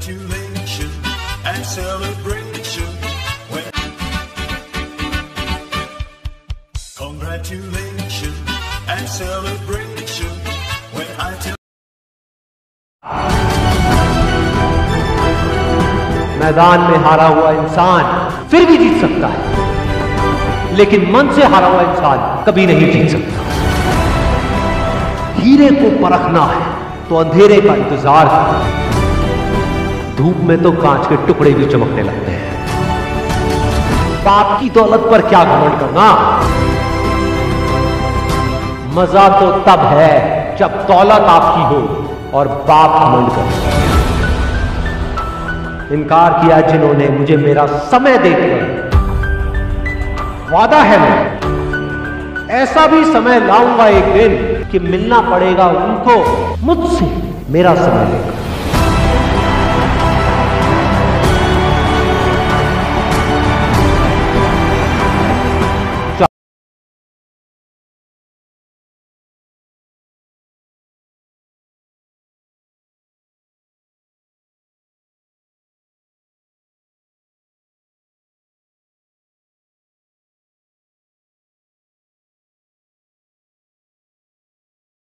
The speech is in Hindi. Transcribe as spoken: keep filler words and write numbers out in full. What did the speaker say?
Congratulations and celebration when Congratulations and celebration when I tell मैदान में हारा हुआ इंसान फिर भी जीत सकता है, लेकिन मन से हारा हुआ इंसान कभी नहीं जीत सकता। हीरे को परखना है तो अंधेरे का इंतजार कर। धूप में तो कांच के टुकड़े भी चमकने लगते हैं। बाप की दौलत पर क्या घमंड करना, मजा तो तब है जब दौलत आपकी हो और बाप घमंड करे। इनकार किया जिन्होंने मुझे मेरा समय देकर, वादा है मैं ऐसा भी समय लाऊंगा एक दिन कि मिलना पड़ेगा उनको मुझसे मेरा समय लेकर।